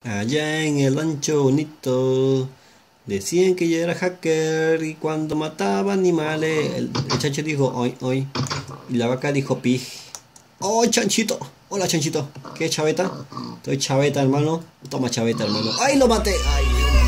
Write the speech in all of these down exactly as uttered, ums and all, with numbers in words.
Allá en el rancho bonito decían que yo era hacker y cuando mataba animales el, el chancho dijo hoy, hoy y la vaca dijo pig. ¡Oh, chanchito! Hola, chanchito. ¿Qué chaveta? Estoy chaveta, hermano. Toma chaveta, hermano. ¡Ay, lo maté! ¡Ay!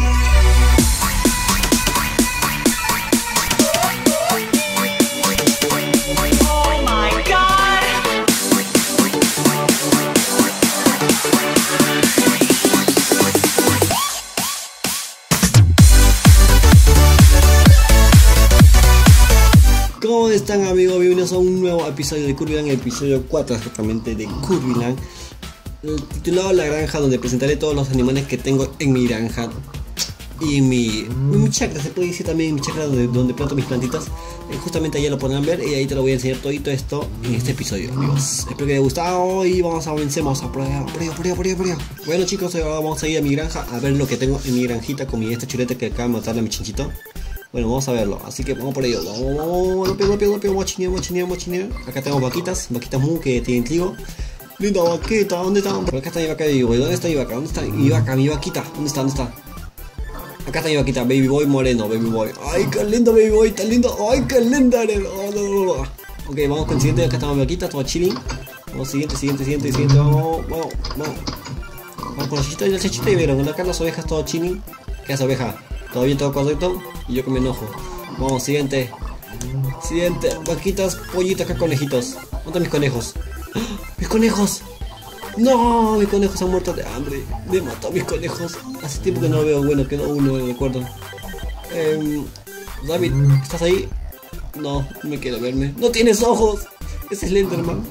¿Cómo están, amigos? Bienvenidos a un nuevo episodio de Curvyland, el episodio cuatro exactamente de Curvyland, titulado La Granja, donde presentaré todos los animales que tengo en mi granja y mi, mi chacra, se puede decir también mi chacra donde, donde planto mis plantitas. Eh, justamente allá lo podrán ver y ahí te lo voy a enseñar todito esto en este episodio, amigos. Espero que les haya gustado y vamos a avancemos a por allá, por allá, por allá, por allá, por allá. Bueno, chicos, ahora vamos a ir a mi granja a ver lo que tengo en mi granjita con mi esta chuleta que acaba de matarle a mi chinchito. Bueno, vamos a verlo, así que vamos por ello. Vamos, vamos, rápido, rápido, rápido, vamos a chinear, vamos a chinear, vamos a chinear. Acá tenemos vaquitas, vaquitas mu que tienen trigo. Linda vaquita, ¿dónde está? Por acá está mi vaca, baby boy. ¿Dónde está mi vaca? ¿Dónde está mi vaca, mi vaquita? ¿Dónde está? ¿Dónde está? Acá está mi vaquita, baby boy moreno, baby boy. Ay, qué lindo, baby boy, tan lindo. Ay, qué linda eres. Oh, no, no, no. Ok, vamos con el siguiente. Acá está mi vaquita, todo chilling. Vamos, siguiente, siguiente, siguiente, siguiente. Vamos, vamos, vamos. Vamos con la chichita y la chichita y vieron. Acá las ovejas, todo chilling. ¿Qué hace oveja? ¿Todo bien, todo correcto? Y yo que me enojo. Vamos, siguiente. Siguiente. Vaquitas, pollitos, acá conejitos. ¿Dónde están mis conejos? ¡Ah! ¡Mis conejos! ¡No! Mis conejos han muerto de hambre. Me mató a mis conejos. Hace tiempo que no lo veo. Bueno, quedó uno, me recuerdo. Eh, David, ¿estás ahí? No, no me quiero verme. ¡No tienes ojos! Ese es Slenderman.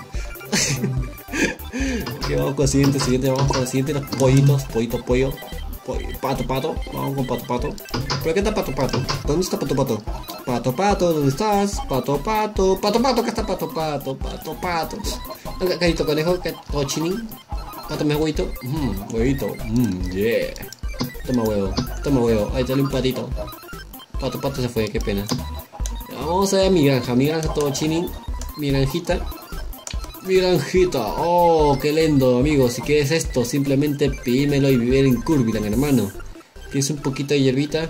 Ok, vamos con el siguiente, siguiente. Vamos con el siguiente. Los pollitos, pollito, pollo. Pato, pato, vamos con pato, pato. ¿Pero qué está pato, pato? ¿Dónde está pato, pato? Pato, pato, ¿dónde estás? Pato, pato, pato, pato, acá está pato, pato, pato, pato. Acá, carito conejo, que todo chinín. Pátame huevito, mmm, huevito, mmm, yeah. Toma huevo, toma huevo, ahí sale un patito. Pato, pato se fue, qué pena. Vamos a ver mi granja, mi granja todo chinín. Mi granjita. Mi granjita, oh, qué lindo, amigos. Si quieres esto, simplemente pídemelo y vivir en Curvyland, hermano. ¿Quieres un poquito de hierbita?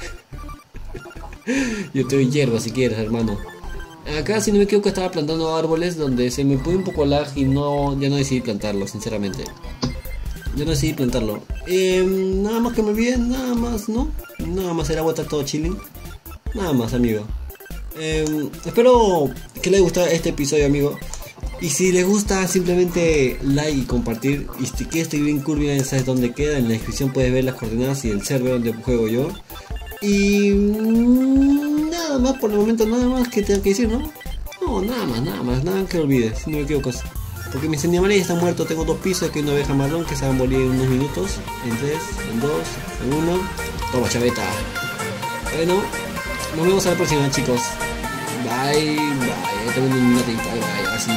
Yo te doy hierba si quieres, hermano. Acá, si no me equivoco, estaba plantando árboles donde se me puso un poco lag y no, ya no decidí plantarlo, sinceramente. Ya no decidí plantarlo. Eh, nada más que me olvide, nada más, ¿no? Nada más, el agua está todo chilling. Nada más, amigo. Eh, espero que les haya gustado este episodio, amigo. Y si les gusta, simplemente like y compartir. Y si quieres seguir en Curvyland, sabes dónde queda. En la descripción puedes ver las coordenadas y el server donde juego yo. Y mmm, nada más por el momento, nada más que tengo que decir, ¿no? No, nada más, nada más, nada que olvides, si no me equivoco. Porque mis animales ya están muertos. Tengo dos pisos, aquí hay una oveja marrón que se va a morir en unos minutos. En tres, en dos, en uno. Toma, chaveta. Bueno, nos vemos a la próxima, chicos. Bye, bye. Tengo un minutito, bye, bye, así.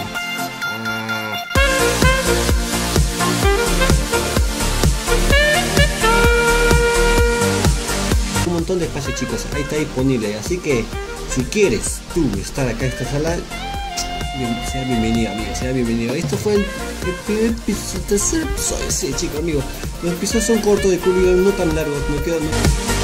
Un montón de espacio, chicos, ahí está disponible, así que si quieres tú estar acá en esta sala, bien, sea bienvenido, amigo, sea bienvenido. Esto fue el, el primer episodio, el tercer episodio, sí, chicos, amigos. Los episodios son cortos de Curvyland, no tan largos, me quedan.